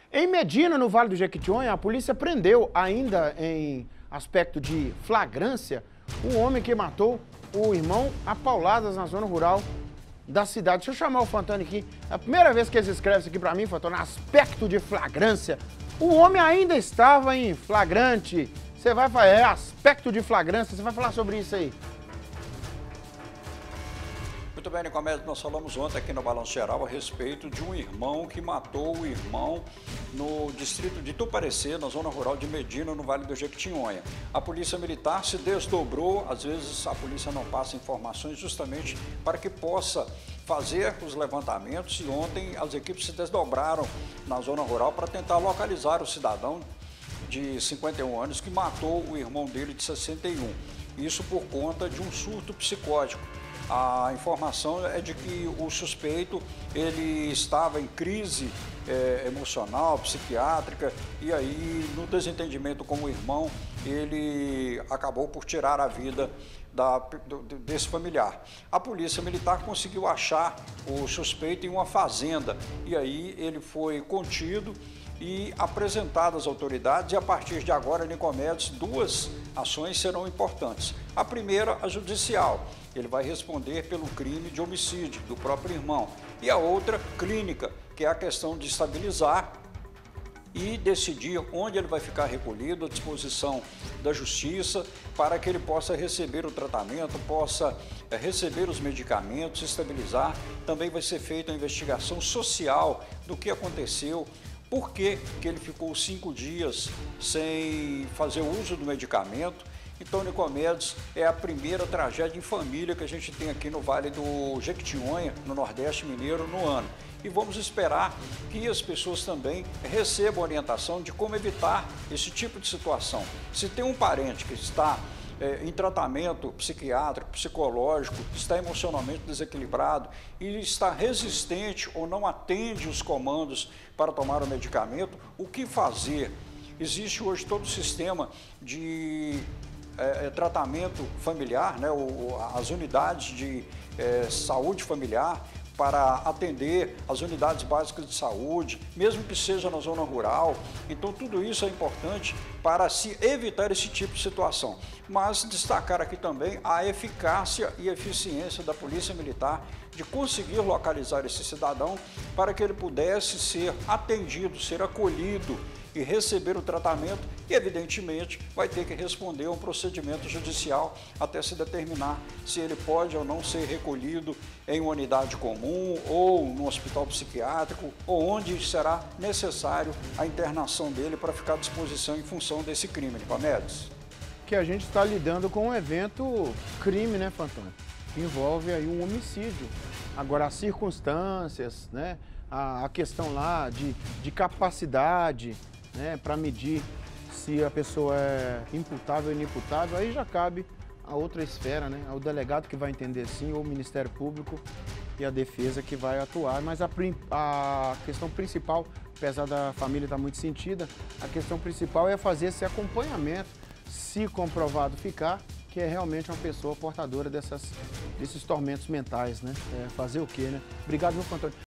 Em Medina, no Vale do Jequitinhonha, a polícia prendeu, ainda em aspecto de flagrância, um homem que matou o irmão a pauladas na zona rural da cidade. Deixa eu chamar o Fantoni aqui. É a primeira vez que eles escrevem isso aqui pra mim, Fantoni, aspecto de flagrância. O homem ainda estava em flagrante. Você vai falar, aspecto de flagrância, você vai falar sobre isso aí. Muito bem, Nicomedes, nós falamos ontem aqui no Balanço Geral a respeito de um irmão que matou o irmão no distrito de Tuparecê, na zona rural de Medina, no Vale do Jequitinhonha. A polícia militar se desdobrou, às vezes a polícia não passa informações justamente para que possa fazer os levantamentos, e ontem as equipes se desdobraram na zona rural para tentar localizar o cidadão de 51 anos que matou o irmão dele de 61. Isso por conta de um surto psicótico. A informação é de que o suspeito ele estava em crise emocional, psiquiátrica, e aí no desentendimento com o irmão ele acabou por tirar a vida desse familiar. A polícia militar conseguiu achar o suspeito em uma fazenda, e aí ele foi contido e apresentado às autoridades, e a partir de agora, Nicomedes, duas ações serão importantes. A primeira, a judicial. Ele vai responder pelo crime de homicídio do próprio irmão. E a outra, clínica, que é a questão de estabilizar e decidir onde ele vai ficar recolhido à disposição da justiça para que ele possa receber o tratamento, possa receber os medicamentos, estabilizar. Também vai ser feita a investigação social do que aconteceu, por que ele ficou 5 dias sem fazer uso do medicamento. Então, Nicomedes, é a primeira tragédia em família que a gente tem aqui no Vale do Jequitinhonha, no Nordeste Mineiro, no ano. E vamos esperar que as pessoas também recebam orientação de como evitar esse tipo de situação. Se tem um parente que está em tratamento psiquiátrico, psicológico, está emocionalmente desequilibrado e está resistente ou não atende os comandos para tomar o medicamento, o que fazer? Existe hoje todo o sistema de tratamento familiar, né, as unidades de saúde familiar para atender as unidades básicas de saúde, mesmo que seja na zona rural. Então, tudo isso é importante para se evitar esse tipo de situação. Mas destacar aqui também a eficácia e eficiência da Polícia Militar de conseguir localizar esse cidadão para que ele pudesse ser atendido, ser acolhido e receber o tratamento, e evidentemente vai ter que responder a um procedimento judicial até se determinar se ele pode ou não ser recolhido em uma unidade comum ou no hospital psiquiátrico, ou onde será necessário a internação dele para ficar à disposição em função desse crime, Nicomedes. Que a gente está lidando com um evento crime, né, Fantoni? Que envolve aí um homicídio. Agora, as circunstâncias, né, a questão lá de capacidade, né, para medir se a pessoa é imputável ou inimputável, aí já cabe a outra esfera, né, ao delegado que vai entender sim, ou o Ministério Público e a defesa que vai atuar. Mas a questão principal, apesar da família estar muito sentida, a questão principal é fazer esse acompanhamento, se comprovado ficar, que é realmente uma pessoa portadora desses tormentos mentais, né? Fazer o quê, né? Obrigado, meu Fantoni.